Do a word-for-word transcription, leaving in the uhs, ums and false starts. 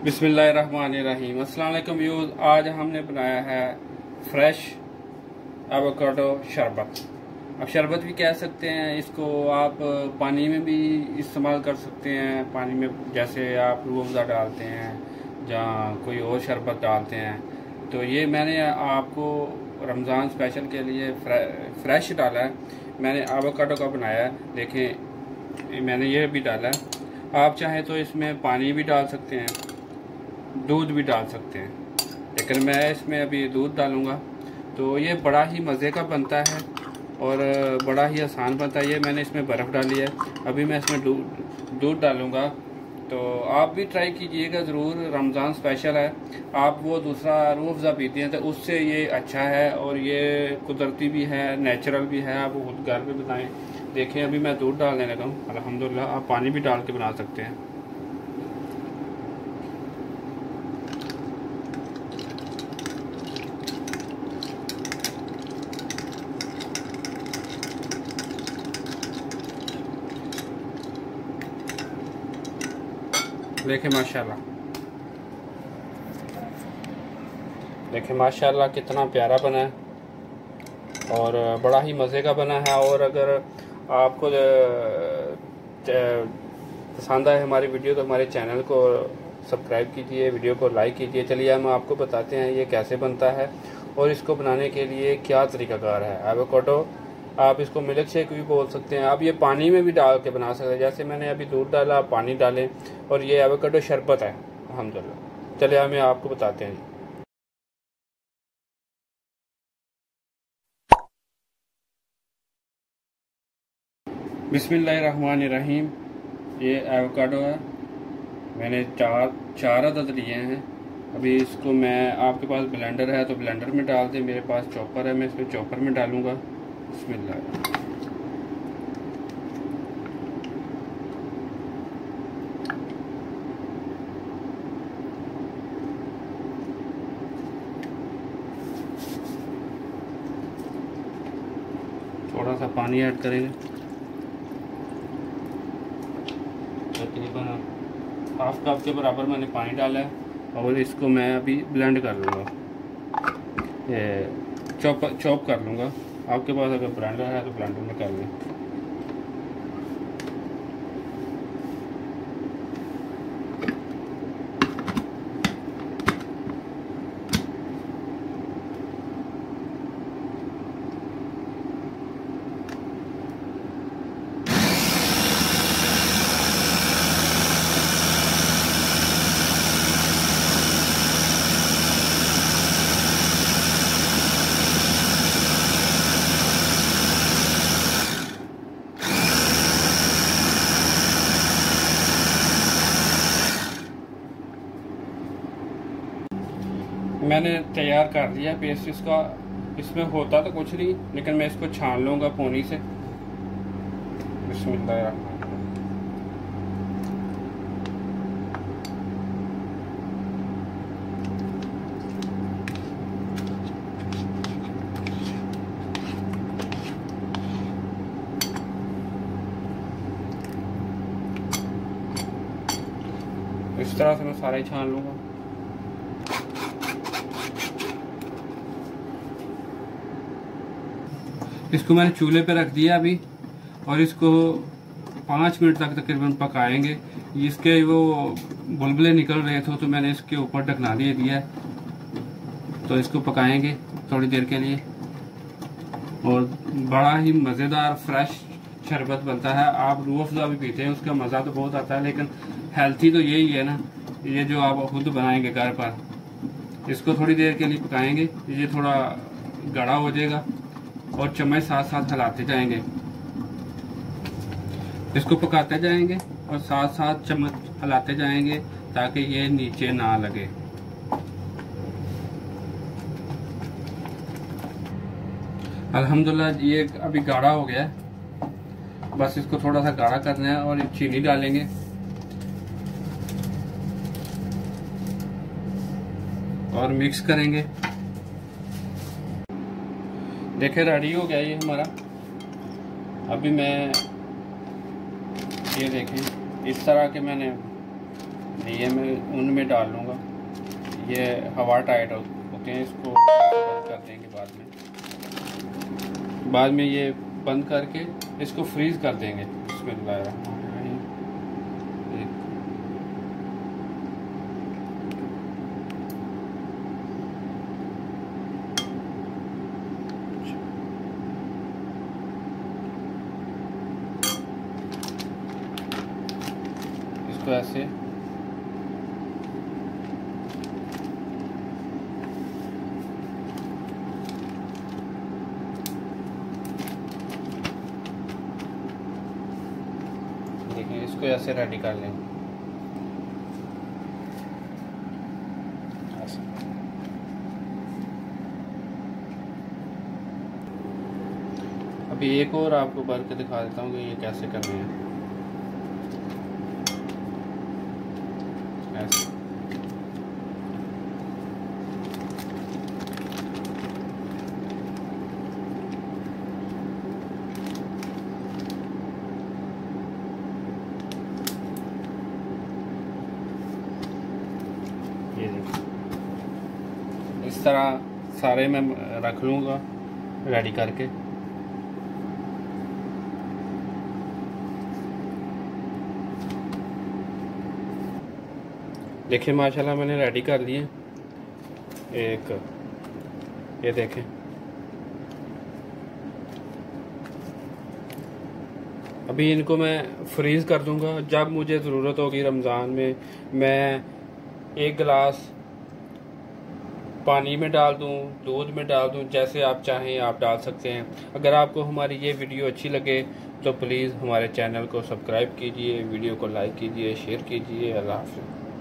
बिस्मिल्लाहिर्रहमानिर्रहीम। अस्सलाम वालेकुम व्यूज़। आज हमने बनाया है फ्रेश एवोकाडो शरबत। अब शरबत भी कह सकते हैं इसको, आप पानी में भी इस्तेमाल कर सकते हैं। पानी में जैसे आप रूह अफ़ज़ा डालते हैं या कोई और शरबत डालते हैं। तो ये मैंने आपको रमज़ान स्पेशल के लिए फ्रे, फ्रेश डाला है। मैंने एवोकाडो का बनाया है। देखें, मैंने ये भी डाला है। आप चाहें तो इसमें पानी भी डाल सकते हैं, दूध भी डाल सकते हैं, लेकिन मैं इसमें अभी दूध डालूंगा। तो ये बड़ा ही मज़े का बनता है और बड़ा ही आसान बनता है। ये मैंने इसमें बर्फ़ डाली है, अभी मैं इसमें दूध दूध डालूंगा। तो आप भी ट्राई कीजिएगा ज़रूर। रमज़ान स्पेशल है। आप वो दूसरा रूह अफ़ज़ा पीते हैं तो उससे ये अच्छा है और ये कुदरती भी है, नेचुरल भी है। आप खुद घर पे बनाएं। देखें, अभी मैं दूध डालने लगा हूँ अल्हम्दुलिल्लाह। आप पानी भी डाल के बना सकते हैं। देखें माशाल्लाह, देखें माशाल्लाह कितना प्यारा बना है और बड़ा ही मज़े का बना है। और अगर आपको पसंद आए हमारी वीडियो तो हमारे चैनल को सब्सक्राइब कीजिए, वीडियो को लाइक कीजिए। चलिए हम आपको बताते हैं ये कैसे बनता है और इसको बनाने के लिए क्या तरीक़ाकार है। एवोकाडो आप इसको मिल्क शेक भी बोल सकते हैं। आप ये पानी में भी डाल के बना सकते हैं, जैसे मैंने अभी दूध डाला, आप पानी डालें और ये एवोकाडो शरबत है अल्हम्दुलिल्लाह। चलिए हमें आपको बताते हैं। बिस्मिल्लाहिर्रहमानिर्रहीम। ये एवोकाडो है, मैंने चार चार अदद लिए हैं। अभी इसको मैं, आपके पास ब्लेंडर है तो ब्लेंडर में डाल दें, मेरे पास चॉपर है, मैं इसमें चॉपर में डालूँगा। बिस्मिल्लाह। थोड़ा सा पानी ऐड करेंगे, तकरीबन हाफ कप के बराबर मैंने पानी डाला है और इसको मैं अभी ब्लेंड कर लूँगा, ये चॉप चॉप कर लूँगा। आपके पास अगर ब्लेंडर है तो ब्लेंडर में कर लें। मैंने तैयार कर दिया पेस्ट इसका। इसमें होता तो कुछ नहीं, लेकिन मैं इसको छान लूँगा पोनी से। बिस्मिल्लाह। इस तरह से मैं सारा ही छान लूँगा। इसको मैंने चूल्हे पे रख दिया अभी और इसको पाँच मिनट तक तकरीबन पकाएंगे। इसके वो बुलबुले निकल रहे थे तो मैंने इसके ऊपर ढकना दे दिया है। तो इसको पकाएंगे थोड़ी देर के लिए और बड़ा ही मज़ेदार फ्रेश शरबत बनता है। आप रूह अफ़ज़ा भी पीते हैं, उसका मज़ा तो बहुत आता है, लेकिन हेल्थी तो यही है ना, ये जो आप खुद बनाएंगे घर पर। इसको थोड़ी देर के लिए पकाएंगे, ये थोड़ा गाढ़ा हो जाएगा और चम्मच साथ साथ हिलाते जाएंगे। इसको पकाते जाएंगे और साथ साथ चम्मच हिलाते जाएंगे ताकि ये नीचे ना लगे। अल्हम्दुलिल्लाह ये अभी गाढ़ा हो गया है। बस इसको थोड़ा सा गाढ़ा करना है और चीनी डालेंगे। और मिक्स करेंगे। देखे रेडी हो गया ये हमारा। अभी मैं ये देखें इस तरह के मैंने ये मैं उनमें डाल लूँगा। ये हवा टाइट होते हैं, इसको बंद कर देंगे बाद में। बाद में ये बंद करके इसको फ्रीज़ कर देंगे। बिस्मिल्लाह। इसको ऐसे देखिए, इसको ऐसे रेडी कर लेंगे। अभी एक और आपको भर के दिखा देता हूँ कि ये कैसे करने हैं। ऐसे ये देखिए, इस तरह सारे मैं रख लूँगा रेडी करके। देखिए माशाल्लाह मैंने रेडी कर दिए एक, ये देखें। अभी इनको मैं फ्रीज़ कर दूंगा। जब मुझे ज़रूरत होगी रमज़ान में, मैं एक गिलास पानी में डाल दूं, दूध में डाल दूं, जैसे आप चाहें आप डाल सकते हैं। अगर आपको हमारी ये वीडियो अच्छी लगे तो प्लीज़ हमारे चैनल को सब्सक्राइब कीजिए, वीडियो को लाइक कीजिए, शेयर कीजिए। अल्लाह हाफ़िज़।